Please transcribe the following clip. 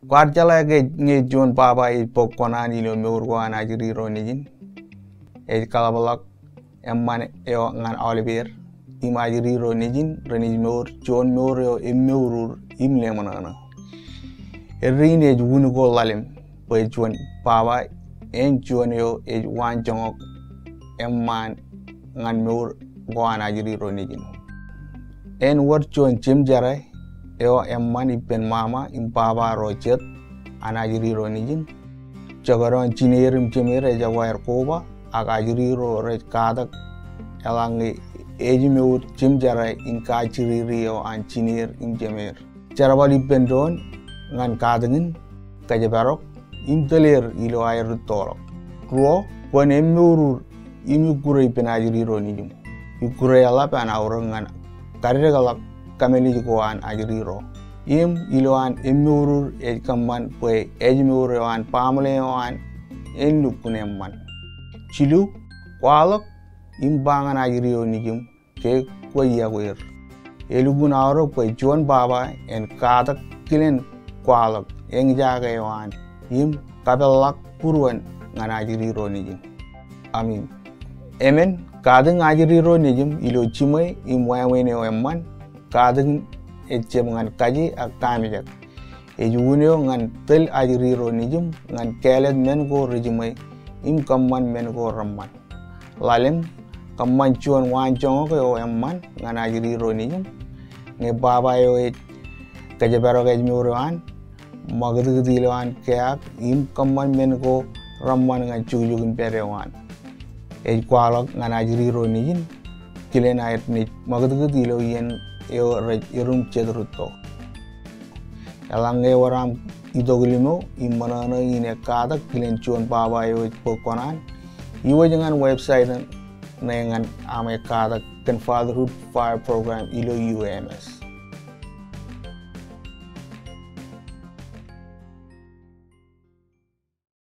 Kwarjala ke nge John Papa e pokona ni lo meurwa na jiri ronijin e kalabalak emman yo ngan Oliver imajiri ronijin renij meur John meur yo meurur imle manana erine junu go lalim pe John Papa en John yo e wan jongok emman ngan meur gwana jiri ronijin en wor John Jim Jarai yo emman ipen mama impaba rojet anajiri ronijin jagaron chinerim chemere jawar koba akajiri ro rej kadak elangi ejimeur Jim Jarai in kachiri rio an chiner im jemer jarabali pendon ngan kadengin kajabarok im teler ilo air torok ro kon emurur imi kurei penajiri ronijin ikure ala pan aurang ngan karire galak kameli jikoan ajiri ro im iloan emurur e kamman pe ejmur an pamle an enu kunemman chilu walak imbangan ajiri onijum ke koya wer elugun auro pe John Baba en kadak kilen kwalak eng jaga yoan im kabelak purwan ngan ajiri ronijum amin amen kadang ajiri ronijum ilo chimai im wayene emman kadang ecem ngan kaji ak tamijak ejunio ngan tel ajiri ronijum ngan kelet men go rejimai im kamman men go ramman lalem kamman chuan wan jongo ko emman ngan ajiri ronijum nge baba yo e kajabaro gajmuran magdgdilan keak im kamman men go ramman ngan chujugin perewan e kwalak ngan ajiri ronijin kilen ayat ni magdgdilo yen yo irum cedruto elange waram idogilimo immanana ine kadak kilen John Baba yo pokonan iwo jangan website nengan ame kadak kan fatherhood fire program ilo UMS